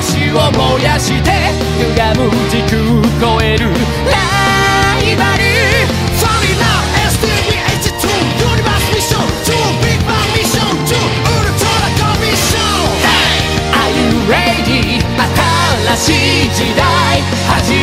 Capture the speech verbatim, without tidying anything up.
星を燃やして歪む時空超えるライバル Sorry now エスティービーエイチツー ユニバースミッションツービッグバンミッションツーウルトラコミッション Hey! Are you ready? 新しい時代始